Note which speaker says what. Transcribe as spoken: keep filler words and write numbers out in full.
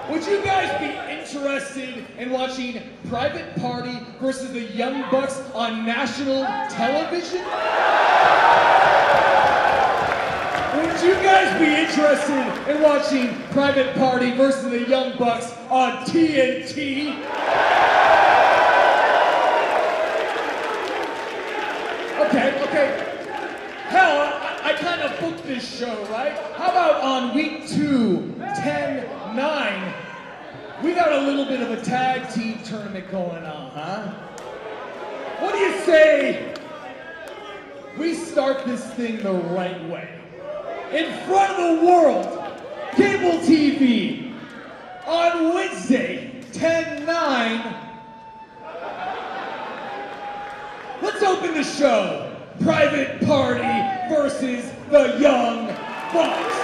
Speaker 1: Would you guys be interested in watching Private Party versus the Young Bucks on national television? Would you guys be interested in watching Private Party versus the Young Bucks on T N T? Okay, okay. Hell, I, I kind of booked this show, right? How about on week two, ten nine, we got a little bit of a tag team tournament going on, huh? What do you say we start this thing the right way? In front of the world, cable T V, on Wednesday, ten nine. Let's open the show. Private Party versus the Young Bucks.